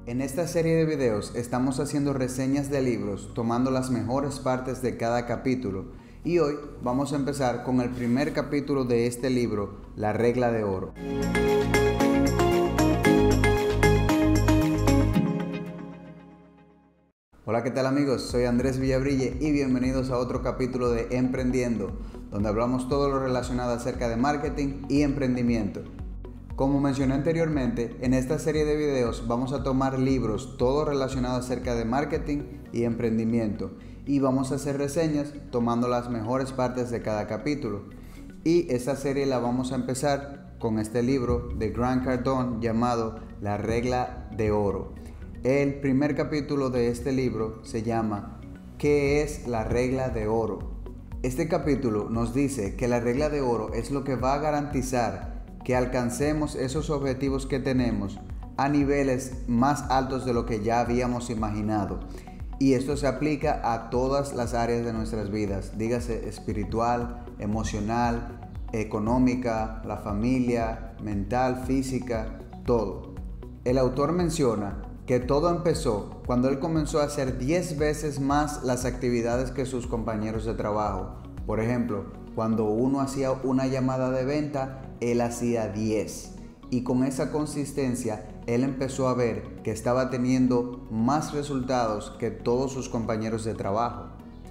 En esta serie de videos estamos haciendo reseñas de libros, tomando las mejores partes de cada capítulo, y hoy vamos a empezar con el primer capítulo de este libro, La Regla de Oro. Hola, ¿qué tal amigos? Soy Andrés Villabrille y bienvenidos a otro capítulo de Emprendiendo, donde hablamos todo lo relacionado acerca de marketing y emprendimiento. Como mencioné anteriormente, en esta serie de videos vamos a tomar libros, todo relacionado acerca de marketing y emprendimiento, y vamos a hacer reseñas tomando las mejores partes de cada capítulo. Y esta serie la vamos a empezar con este libro de Grant Cardone llamado La Regla de Oro. El primer capítulo de este libro se llama ¿Qué es la regla de oro? Este capítulo nos dice que la regla de oro es lo que va a garantizar que alcancemos esos objetivos que tenemos a niveles más altos de lo que ya habíamos imaginado. Y esto se aplica a todas las áreas de nuestras vidas, dígase espiritual, emocional, económica, la familia, mental, física, todo. El autor menciona que todo empezó cuando él comenzó a hacer 10 veces más las actividades que sus compañeros de trabajo. Por ejemplo, cuando uno hacía una llamada de venta, él hacía 10. Y con esa consistencia, él empezó a ver que estaba teniendo más resultados que todos sus compañeros de trabajo.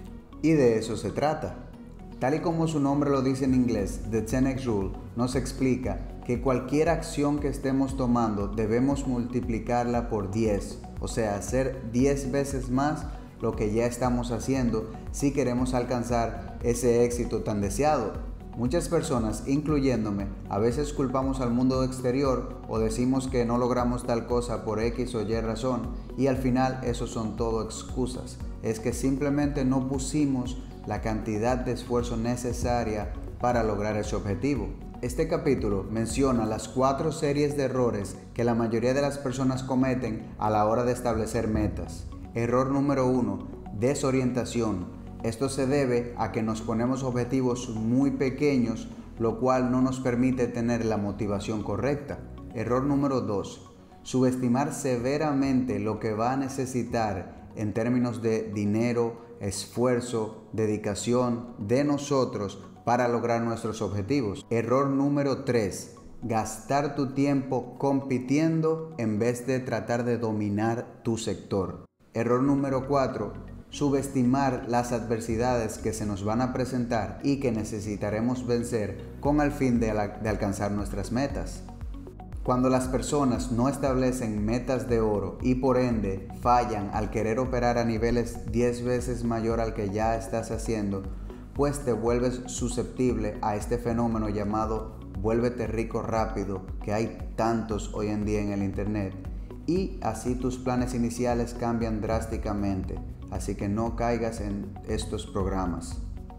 Y de eso se trata. Tal y como su nombre lo dice en inglés, The 10X Rule nos explica que cualquier acción que estemos tomando debemos multiplicarla por 10, o sea, hacer 10 veces más lo que ya estamos haciendo si queremos alcanzar ese éxito tan deseado. Muchas personas, incluyéndome, a veces culpamos al mundo exterior o decimos que no logramos tal cosa por X o Y razón, y al final eso son todo excusas. Es que simplemente no pusimos la cantidad de esfuerzo necesaria para lograr ese objetivo. Este capítulo menciona las 4 series de errores que la mayoría de las personas cometen a la hora de establecer metas. Error número 1, desorientación. Esto se debe a que nos ponemos objetivos muy pequeños, lo cual no nos permite tener la motivación correcta. Error número 2, subestimar severamente lo que va a necesitar en términos de dinero, esfuerzo, dedicación de nosotros para lograr nuestros objetivos. Error número 3, gastar tu tiempo compitiendo en vez de tratar de dominar tu sector. Error número 4, subestimar las adversidades que se nos van a presentar y que necesitaremos vencer con el fin de alcanzar nuestras metas. Cuando las personas no establecen metas de oro y por ende fallan al querer operar a niveles 10 veces mayor al que ya estás haciendo, pues te vuelves susceptible a este fenómeno llamado vuélvete rico rápido, que hay tantos hoy en día en el internet, y así tus planes iniciales cambian drásticamente, así que no caigas en estos programas.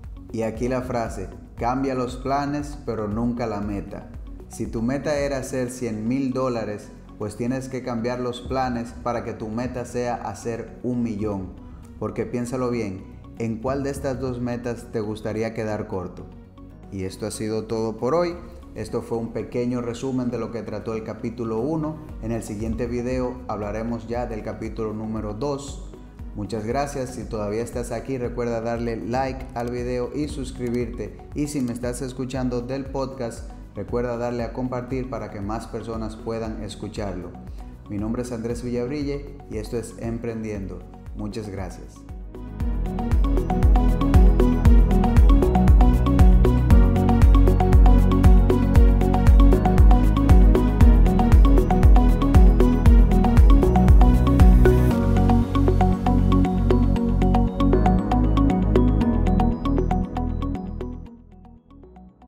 Y aquí la frase, cambia los planes pero nunca la meta. Si tu meta era hacer $100,000, pues tienes que cambiar los planes para que tu meta sea hacer 1,000,000, porque piénsalo bien, ¿en cuál de estas dos metas te gustaría quedar corto? Y esto ha sido todo por hoy. Esto fue un pequeño resumen de lo que trató el capítulo 1. En el siguiente video hablaremos ya del capítulo número 2. Muchas gracias. Si todavía estás aquí, recuerda darle like al video y suscribirte. Y si me estás escuchando del podcast, recuerda darle a compartir para que más personas puedan escucharlo. Mi nombre es Andrés Villabrille y esto es Emprendiendo. Muchas gracias.